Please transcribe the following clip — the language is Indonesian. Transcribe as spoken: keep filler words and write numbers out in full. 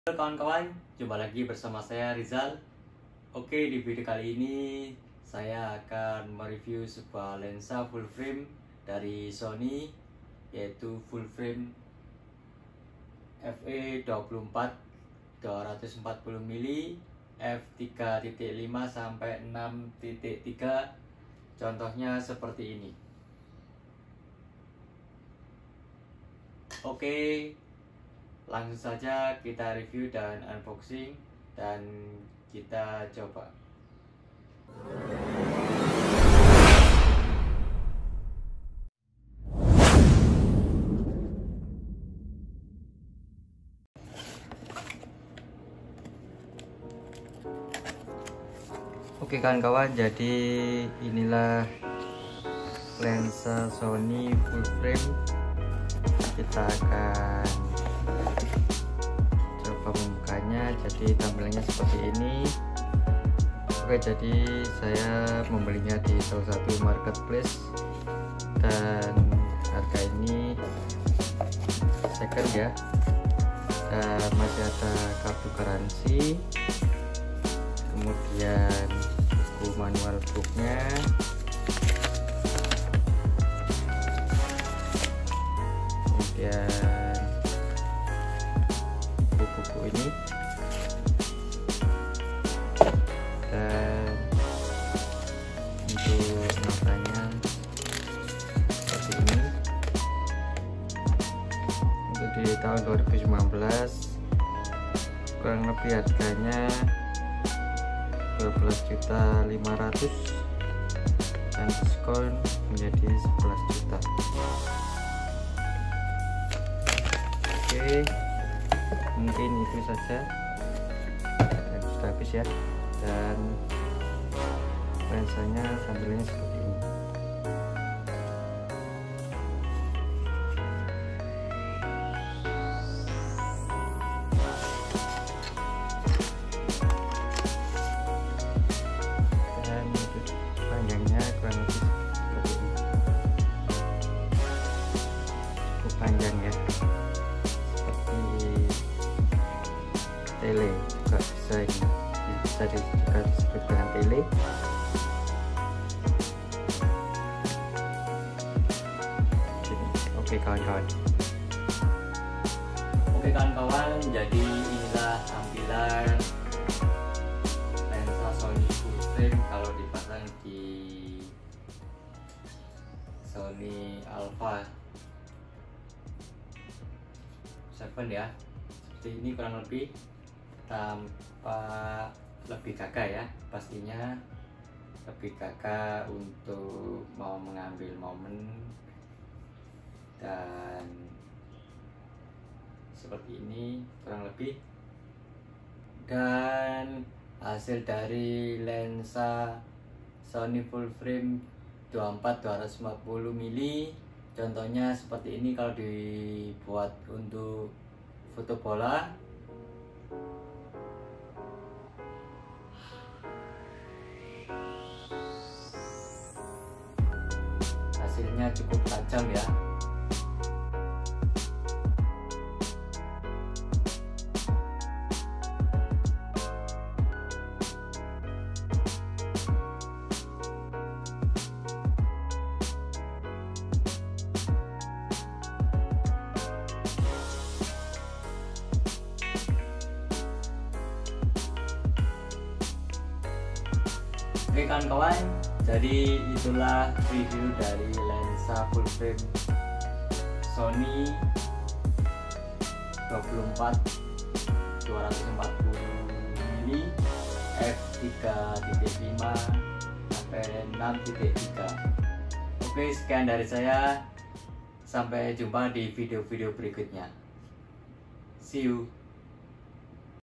Halo kawan-kawan, jumpa lagi bersama saya Rizal. Oke, di video kali ini saya akan mereview sebuah lensa full frame dari Sony, yaitu full frame f e dua puluh empat dua ratus empat puluh mili f tiga titik lima sampai enam titik tiga. Contohnya seperti ini. Oke, langsung saja kita review dan unboxing dan kita coba. Oke kawan-kawan, jadi inilah lensa Sony full frame. Kita akan coba membukanya. Jadi tampilannya seperti ini. Oke, jadi saya membelinya di salah satu marketplace dan harga ini second ya, dan masih ada kartu garansi, kemudian buku manual booknya, kemudian buku-buku ini, dan untuk notanya seperti ini. Untuk di tahun dua ribu sembilan belas kurang lebih harganya dua belas juta lima ratus dan diskon menjadi sebelas juta. Oke, mungkin itu saja dan sudah habis ya, dan lensanya tampilannya seperti ini. Dan untuk panjangnya kurang lebih seperti ini. Cukup panjang ya, tele juga bisa ini, bisa juga disebut dengan tele. Oke kawan-kawan, oke kawan-kawan, jadi inilah tampilan lensa Sony full frame kalau dipasang di Sony Alpha tujuh ya. Seperti ini kurang lebih, tampak lebih gagah ya, pastinya lebih gagah untuk mau mengambil momen, dan seperti ini kurang lebih. Dan hasil dari lensa Sony full frame dua puluh empat dua ratus empat puluh mili, contohnya seperti ini. Kalau dibuat untuk foto bola, hasilnya cukup tajam ya. Oke kawan-kawan, jadi itulah review dari lensa full frame Sony dua puluh empat dua ratus empat puluh mili f tiga titik lima sampai enam titik tiga. Oke, sekian dari saya. Sampai jumpa di video-video berikutnya. See you.